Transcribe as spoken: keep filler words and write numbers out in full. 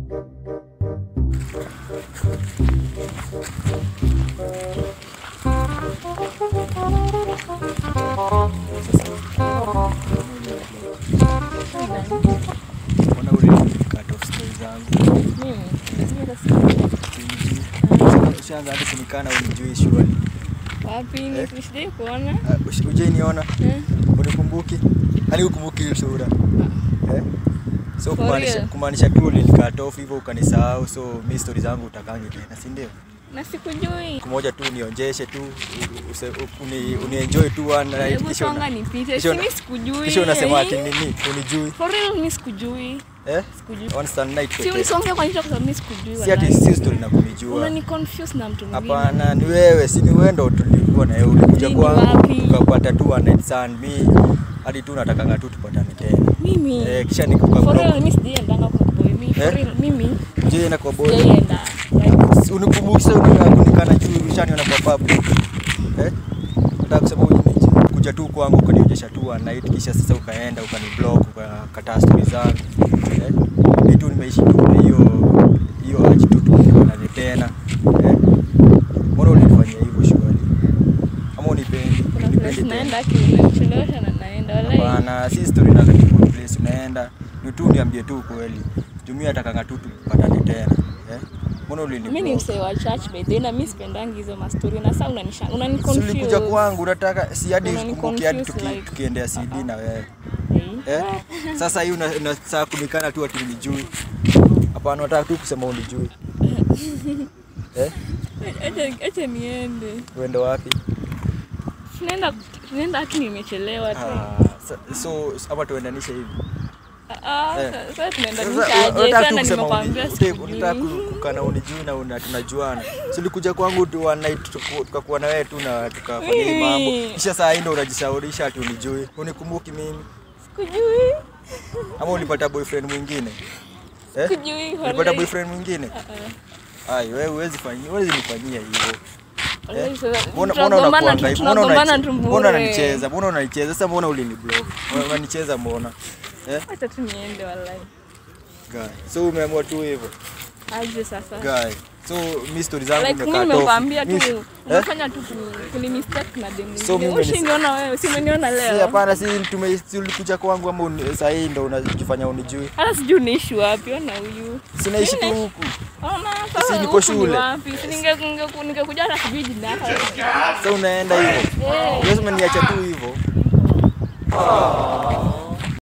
Mbona ule cut off stories zangu? Mimi. Ushaanza hadi kunikana unijui shwari. Wapi ni sijai kuona? Usijai niona? Eh. Unikumbuki? Hadi ukumbuki ile sura. Eh? So kumaanisha kumaanisha tu ile cut off hivyo ukanisahau, so mimi stories zangu utakangi tena, si ndio? Na sikujui. Kumoja tu nionjeshe tu uni, uni enjoy tu one night kisha songa nipite. Si mimi sikujui. Kisha unasema ati nini? Unijui? For real mimi sikujui. Eh? Sikujui. One sun night pekee. Si unisonge kwa nini kwa sababu mimi sikujui wala. Si ati si story na kunijua. Unani confuse na mtu mwingine. Hapana, ni wewe, si ni wewe ndo tulikuwa na wewe ulikuja kwangu tukapata tu one night sun. Mimi hadi tu nataka tu tupatane tena. Mimi. Eh, kisha nikuka for real mimi sijaenda kwa boy mimi. For real mimi. Je, na kwa boy. Sijaenda. Unikumbuka unataka kunikana juu ushaniona kwa public. Eh? Nataka kusema kuja tu kwangu ukanionyesha tu one night kisha sasa ukaenda ukaniblock ukakata stories zangu. Eh? Vitu nimeishi tu hiyo hiyo aje tu tuonane tena. Eh? Mbona ulifanya hivyo shwari? Ama unipendi? Unipendi naenda kiunichelewesha na naenda wala. Bana, si story na katika place unaenda. Ni tu niambie tu kweli. Jumia atakanga tu tupatane tena. Eh? Mbona ulini? Mimi ni msee wa church by the way, mimi sipendangi hizo ma story na sasa unanisha unani confuse. Ulikuja kwangu unataka si hadi kumbuki hadi tukiendea C D na wewe. Eh? Sasa hii unataka kunikana tu ati unijui. Hapana, nataka tu kusema unijui. Eh? Acha acha niende. Uende wapi? Nenda nenda haki nimechelewa tu. Ah, so hapa tuendanishe hivi. Ah, sasa tunaendanisha aje sana nimekwambia. Unataka kukana unijui na tunajuana. Si ulikuja kwangu tu one night tukakuwa na wewe tu na tukafanya hii mambo. Kisha saa hii ndo unajisaurisha ati unijui. Unikumbuki mimi? Sikujui. Ama ulipata boyfriend mwingine? Eh? Sikujui. Ulipata boyfriend mwingine? Ai, wewe huwezi fanyia, huwezi nifanyia hivyo. Mbona mbona unakuanga hivyo? Mbona unanicheza? Mbona unanicheza? Sasa mbona uliniblock? Unanicheza mbona? Eh? Acha tu niende wallahi. Guy. So umeamua tu hivyo. Aje sasa. Guy. So mimi story zangu nimekaa tofu. Mimi nimekwambia tu unafanya tu kuni mistake na demu. So mimi usiniona wewe, si umeniona leo. Si hapana, si tumekuja kwangu ama sasa hii ndo unajifanya unijui. Hata sijui unaishi wapi ona huyu. Sinaishi tu huku. Ona sasa. Si niko shule. Wapi? Si ninge ningekuja hata sijui jina lako. Sasa unaenda hivyo. Lazima niache tu hivyo.